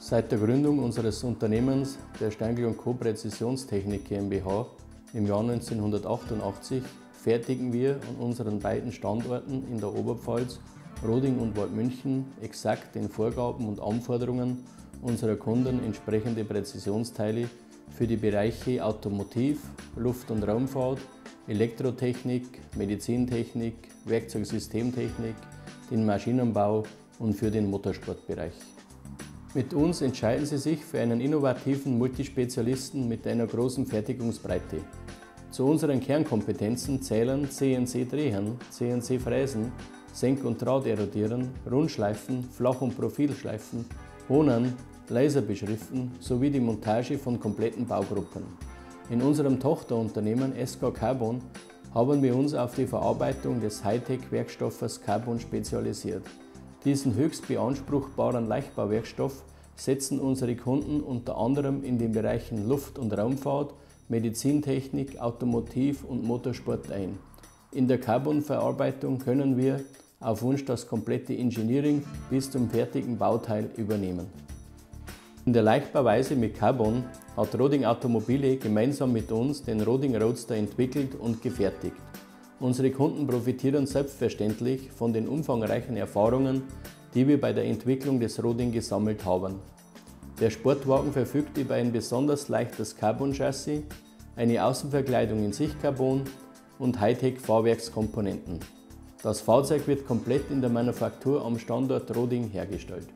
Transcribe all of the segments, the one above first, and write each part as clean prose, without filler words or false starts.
Seit der Gründung unseres Unternehmens der Steingl & Co. Präzisionstechnik GmbH im Jahr 1988 fertigen wir an unseren beiden Standorten in der Oberpfalz, Roding und Waldmünchen, exakt den Vorgaben und Anforderungen unserer Kunden entsprechende Präzisionsteile für die Bereiche Automotiv, Luft- und Raumfahrt, Elektrotechnik, Medizintechnik, Werkzeugsystemtechnik, den Maschinenbau und für den Motorsportbereich. Mit uns entscheiden Sie sich für einen innovativen Multispezialisten mit einer großen Fertigungsbreite. Zu unseren Kernkompetenzen zählen CNC-Drehen, CNC-Fräsen, Senk- und Drahterodieren, Rundschleifen, Flach- und Profilschleifen, Honern, Laserbeschriften sowie die Montage von kompletten Baugruppen. In unserem Tochterunternehmen SK Carbon haben wir uns auf die Verarbeitung des Hightech-Werkstoffes Carbon spezialisiert. Diesen höchst beanspruchbaren Leichtbauwerkstoff setzen unsere Kunden unter anderem in den Bereichen Luft- und Raumfahrt, Medizintechnik, Automotiv und Motorsport ein. In der Carbon-Verarbeitung können wir auf Wunsch das komplette Engineering bis zum fertigen Bauteil übernehmen. In der Leichtbauweise mit Carbon hat Roding Automobile gemeinsam mit uns den Roding Roadster entwickelt und gefertigt. Unsere Kunden profitieren selbstverständlich von den umfangreichen Erfahrungen, die wir bei der Entwicklung des Roding gesammelt haben. Der Sportwagen verfügt über ein besonders leichtes Carbon-Chassis, eine Außenverkleidung in Sichtcarbon und Hightech-Fahrwerkskomponenten. Das Fahrzeug wird komplett in der Manufaktur am Standort Roding hergestellt.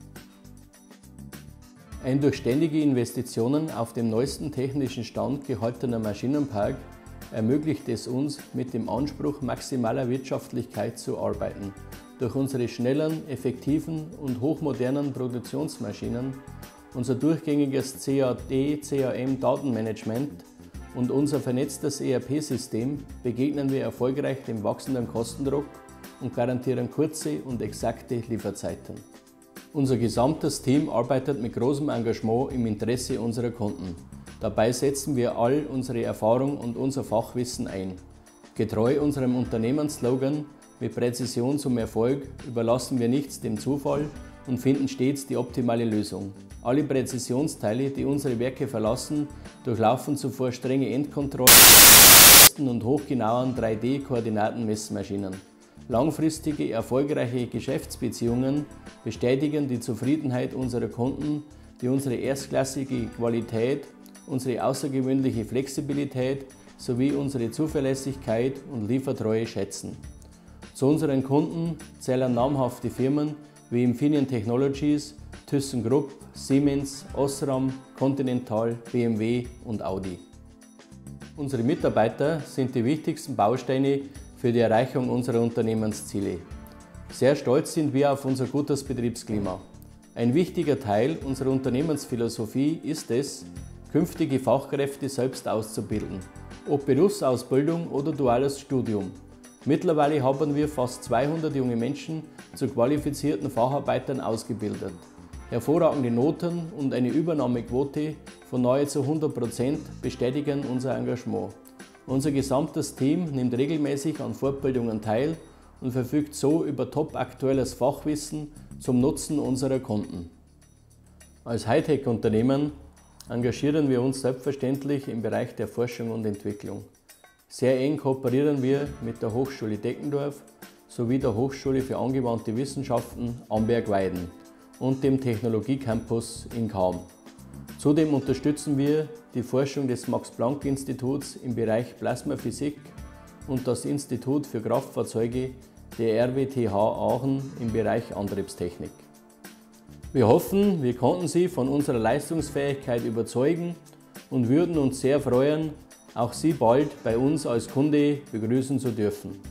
Ein durch ständige Investitionen auf dem neuesten technischen Stand gehaltener Maschinenpark ermöglicht es uns, mit dem Anspruch maximaler Wirtschaftlichkeit zu arbeiten. Durch unsere schnellen, effektiven und hochmodernen Produktionsmaschinen, unser durchgängiges CAD-CAM-Datenmanagement und unser vernetztes ERP-System begegnen wir erfolgreich dem wachsenden Kostendruck und garantieren kurze und exakte Lieferzeiten. Unser gesamtes Team arbeitet mit großem Engagement im Interesse unserer Kunden. Dabei setzen wir all unsere Erfahrung und unser Fachwissen ein. Getreu unserem Unternehmensslogan „Mit Präzision zum Erfolg“ überlassen wir nichts dem Zufall und finden stets die optimale Lösung. Alle Präzisionsteile, die unsere Werke verlassen, durchlaufen zuvor strenge Endkontrollen und hochgenauen 3D-Koordinatenmessmaschinen. Langfristige, erfolgreiche Geschäftsbeziehungen bestätigen die Zufriedenheit unserer Kunden, die unsere erstklassige Qualität, unsere außergewöhnliche Flexibilität sowie unsere Zuverlässigkeit und Liefertreue schätzen. Zu unseren Kunden zählen namhafte Firmen wie Infineon Technologies, ThyssenKrupp, Siemens, Osram, Continental, BMW und Audi. Unsere Mitarbeiter sind die wichtigsten Bausteine für die Erreichung unserer Unternehmensziele. Sehr stolz sind wir auf unser gutes Betriebsklima. Ein wichtiger Teil unserer Unternehmensphilosophie ist es, künftige Fachkräfte selbst auszubilden, ob Berufsausbildung oder duales Studium. Mittlerweile haben wir fast 200 junge Menschen zu qualifizierten Facharbeitern ausgebildet. Hervorragende Noten und eine Übernahmequote von nahezu 100% bestätigen unser Engagement. Unser gesamtes Team nimmt regelmäßig an Fortbildungen teil und verfügt so über top-aktuelles Fachwissen zum Nutzen unserer Kunden. Als Hightech-Unternehmen engagieren wir uns selbstverständlich im Bereich der Forschung und Entwicklung. Sehr eng kooperieren wir mit der Hochschule Deckendorf sowie der Hochschule für angewandte Wissenschaften Amberg-Weiden und dem Technologiecampus in Cham. Zudem unterstützen wir die Forschung des Max-Planck-Instituts im Bereich Plasmaphysik und das Institut für Kraftfahrzeuge der RWTH Aachen im Bereich Antriebstechnik. Wir hoffen, wir konnten Sie von unserer Leistungsfähigkeit überzeugen und würden uns sehr freuen, auch Sie bald bei uns als Kunde begrüßen zu dürfen.